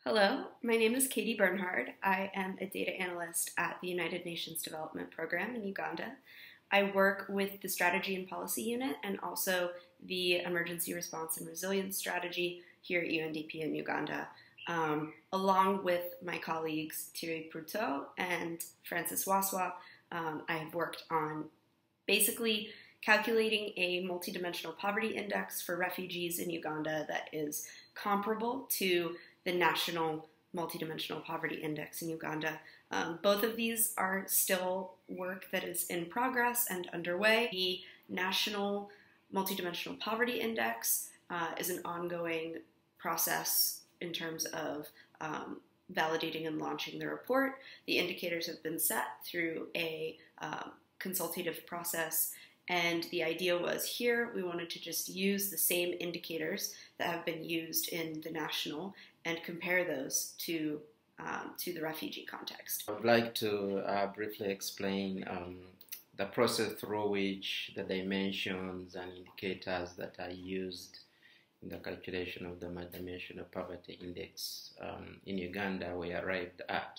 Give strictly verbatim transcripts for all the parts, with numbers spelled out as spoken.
Hello, my name is Katie Bernhard. I am a data analyst at the United Nations Development Program in Uganda. I work with the Strategy and Policy Unit and also the Emergency Response and Resilience Strategy here at U N D P in Uganda, um, along with my colleagues Thierry Pruteau and Francis Waswa. Um, I have worked on basically calculating a multidimensional poverty index for refugees in Uganda that is comparable to the National Multidimensional Poverty Index in Uganda. Um, both of these are still work that is in progress and underway. The National Multidimensional Poverty Index uh, is an ongoing process in terms of um, validating and launching the report. The indicators have been set through a uh, consultative process, and the idea was here we wanted to just use the same indicators that have been used in the national and compare those to um, to the refugee context. I would like to uh, briefly explain um, the process through which the dimensions and indicators that are used in the calculation of the multidimensional poverty index um, in Uganda were arrived at.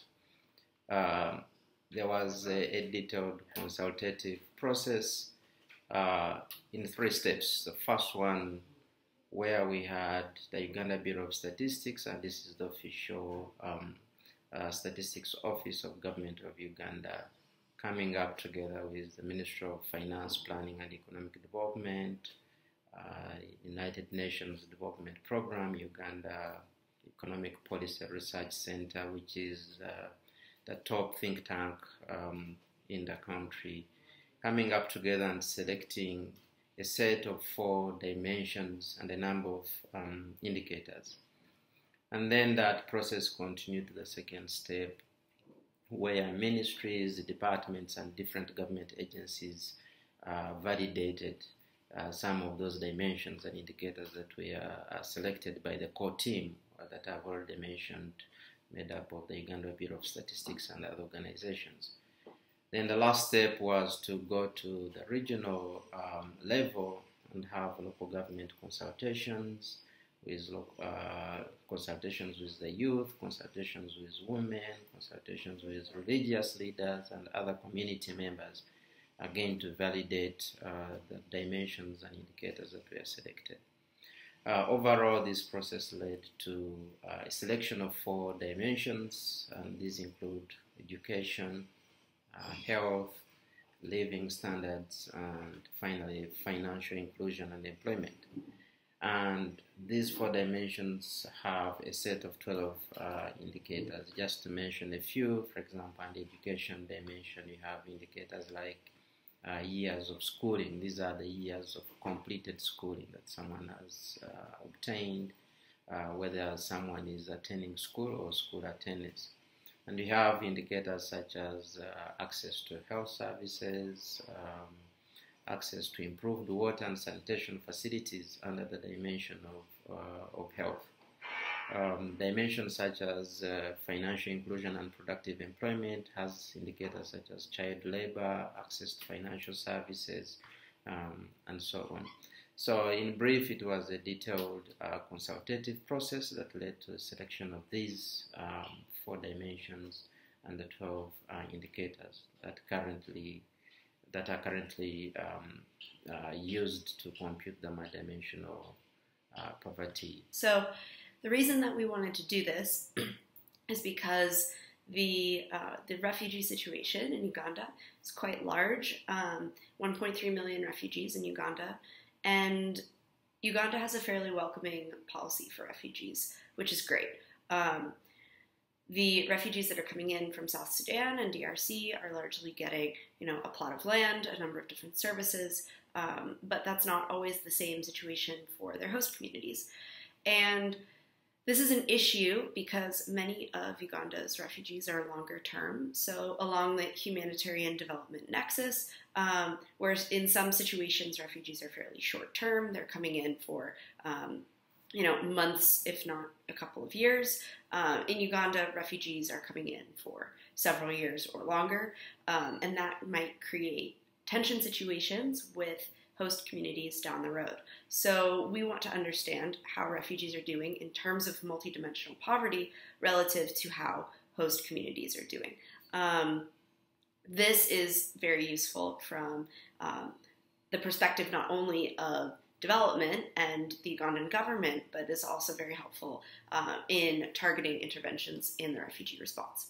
Uh, there was a, a detailed consultative process uh, in three steps. The first one, where we had the Uganda Bureau of Statistics, and this is the official um, uh, statistics office of Government of Uganda, coming up together with the Ministry of Finance, Planning and Economic Development, uh, United Nations Development Program, Uganda Economic Policy Research Center, which is uh, the top think tank um, in the country, coming up together and selecting a set of four dimensions and a number of um, indicators. And then that process continued to the second step, where ministries, departments, and different government agencies uh, validated uh, some of those dimensions and indicators that were uh, selected by the core team that I've already mentioned, made up of the Uganda Bureau of Statistics and other organizations. Then the last step was to go to the regional um, level and have local government consultations with uh, consultations with the youth, consultations with women, consultations with religious leaders and other community members, again to validate uh, the dimensions and indicators that were selected. Uh, overall, this process led to uh, a selection of four dimensions, and these include education, Uh, health, living standards, and finally financial inclusion and employment. And these four dimensions have a set of twelve uh, indicators. Just to mention a few, for example, on the education dimension, you have indicators like uh, years of schooling. These are the years of completed schooling that someone has uh, obtained, uh, whether someone is attending school or school attendance. And we have indicators such as uh, access to health services, um, access to improved water and sanitation facilities under the dimension of, uh, of health. Um, dimensions such as uh, financial inclusion and productive employment has indicators such as child labor, access to financial services, um, and so on. So in brief, it was a detailed uh, consultative process that led to the selection of these um, four dimensions and the twelve uh, indicators that currently that are currently um, uh, used to compute the multidimensional uh, poverty. So the reason that we wanted to do this is because the uh, the refugee situation in Uganda is quite large. Um, one point three million refugees in Uganda. And Uganda has a fairly welcoming policy for refugees, which is great. Um, the refugees that are coming in from South Sudan and D R C are largely getting, you know, a plot of land, a number of different services, um, but that's not always the same situation for their host communities. And this is an issue because many of Uganda's refugees are longer term, so along the humanitarian development nexus, um, whereas in some situations refugees are fairly short term. They're coming in for um, you know, months, if not a couple of years. Uh, in Uganda, refugees are coming in for several years or longer, um, and that might create tension situations with host communities down the road. So we want to understand how refugees are doing in terms of multidimensional poverty relative to how host communities are doing. Um, this is very useful from um, the perspective not only of development and the Ugandan government, but is also very helpful uh, in targeting interventions in the refugee response.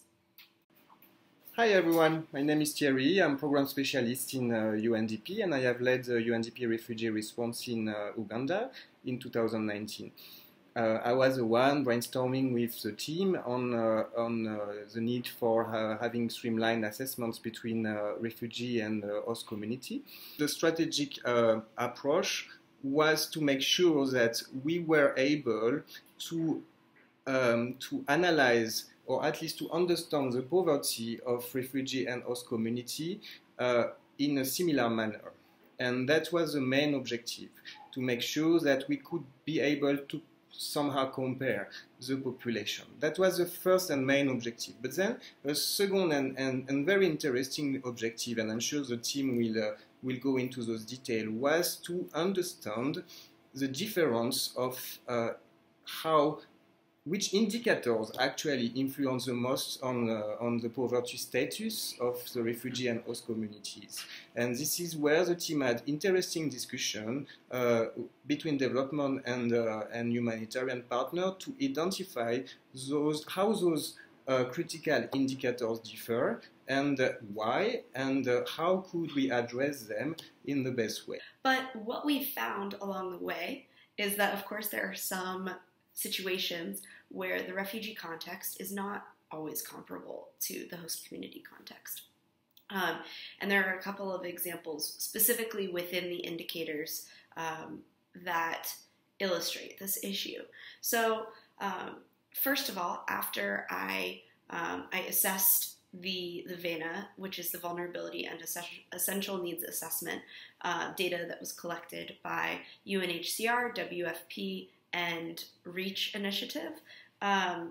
Hi everyone, my name is Thierry. I'm program specialist in uh, U N D P, and I have led the U N D P refugee response in uh, Uganda in two thousand nineteen. Uh, I was the one brainstorming with the team on, uh, on uh, the need for uh, having streamlined assessments between uh, refugee and uh, host community. The strategic uh, approach was to make sure that we were able to, um, to analyze or at least to understand the poverty of refugee and host community uh, in a similar manner. And that was the main objective, to make sure that we could be able to somehow compare the population. That was the first and main objective. But then a second and, and, and very interesting objective, and I'm sure the team will, uh, will go into those details, was to understand the difference of uh, how which indicators actually influence the most on, uh, on the poverty status of the refugee and host communities. And this is where the team had interesting discussion uh, between development and, uh, and humanitarian partner to identify those, how those uh, critical indicators differ and uh, why, and uh, how could we address them in the best way. But what we found along the way is that, of course, there are some situations where the refugee context is not always comparable to the host community context. Um, and there are a couple of examples specifically within the indicators um, that illustrate this issue. So um, first of all, after I, um, I assessed the, the VENA, which is the Vulnerability and Essential Needs Assessment uh, data that was collected by U N H C R, W F P, and REACH initiative, um,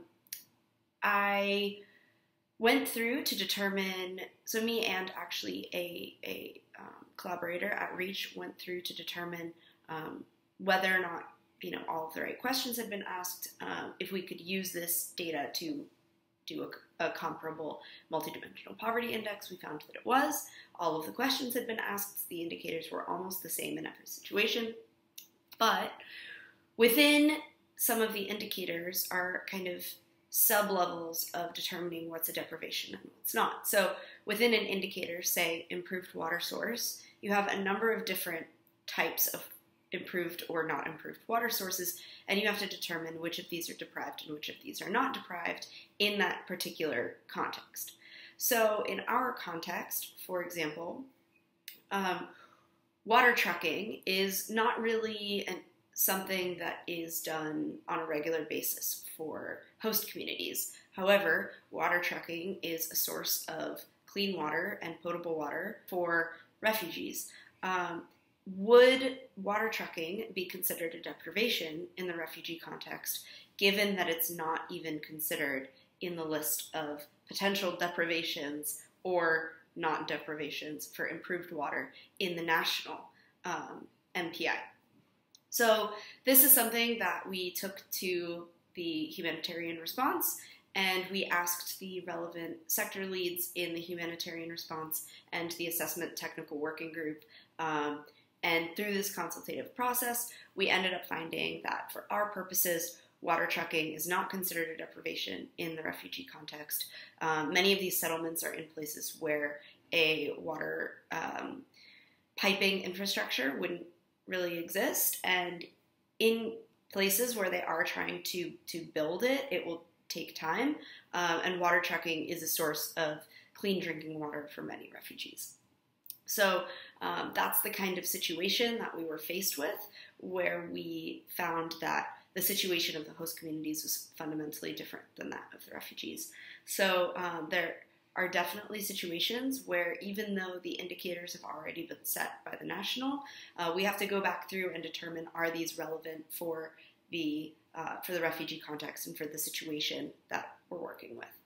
I went through to determine, so me and actually a, a um, collaborator at REACH went through to determine um, whether or not, you know, all of the right questions had been asked, um, if we could use this data to do a, a comparable multidimensional poverty index. We found that it was. All of the questions had been asked. The indicators were almost the same in every situation, but within some of the indicators are kind of sub-levels of determining what's a deprivation and what's not. So within an indicator, say improved water source, you have a number of different types of improved or not improved water sources, and you have to determine which of these are deprived and which of these are not deprived in that particular context. So in our context, for example, um, water trucking is not really an something that is done on a regular basis for host communities. However, water trucking is a source of clean water and potable water for refugees. Um, would water trucking be considered a deprivation in the refugee context, given that it's not even considered in the list of potential deprivations or not deprivations for improved water in the national um, M P I? So this is something that we took to the humanitarian response, and we asked the relevant sector leads in the humanitarian response and the assessment technical working group. Um, and through this consultative process, we ended up finding that for our purposes, water trucking is not considered a deprivation in the refugee context. Um, many of these settlements are in places where a water um, piping infrastructure wouldn't really exist, and in places where they are trying to to build it, it will take time, um, and water trucking is a source of clean drinking water for many refugees. So um, that's the kind of situation that we were faced with, where we found that the situation of the host communities was fundamentally different than that of the refugees. So um, there are definitely situations where, even though the indicators have already been set by the national, uh, we have to go back through and determine, are these relevant for the uh, for the refugee context and for the situation that we're working with.